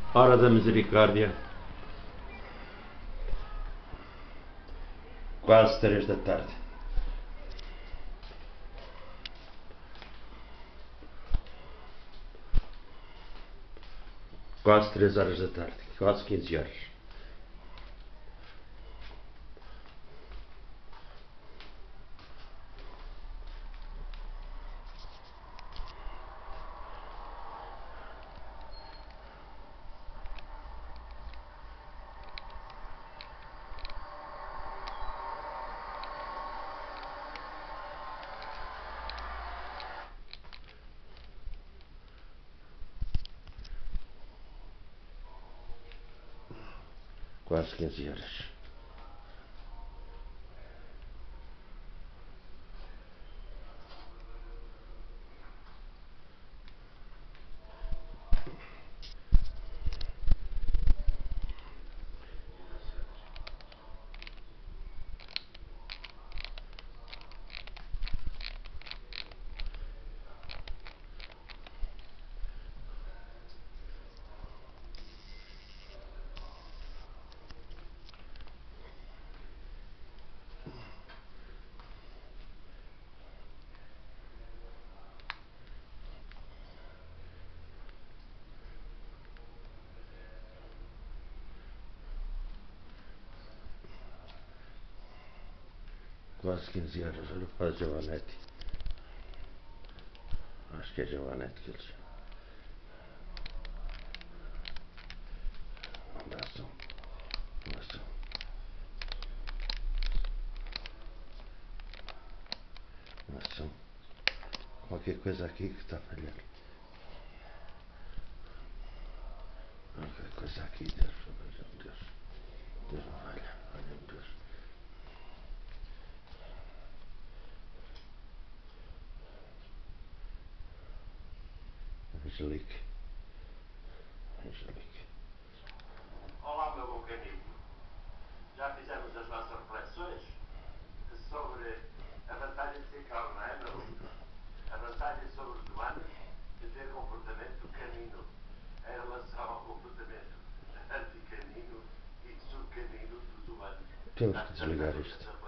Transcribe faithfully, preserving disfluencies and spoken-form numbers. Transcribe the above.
Hora da misericórdia, quase três da tarde. Quase três horas da tarde, quase quinze horas. Quase quinze horas. Quase quinze horas, olha para a Giovanetti. Acho que é Giovanetti que ele chama. Dá som. Dá som. Dá som. Qualquer coisa aqui que está a falhar. Qualquer coisa aqui, Deus, Deus. Deus não falha. Olha, Deus. Angelique. Angelique. Olá, meu bom caminho. Já fizemos as nossas reflexões sobre a batalha de Sicão, não é, meu lindo? A batalha sobre os humanos e ver o comportamento canino em relação ao comportamento anticanino e subcanino dos humanos. Temos que desligar isto.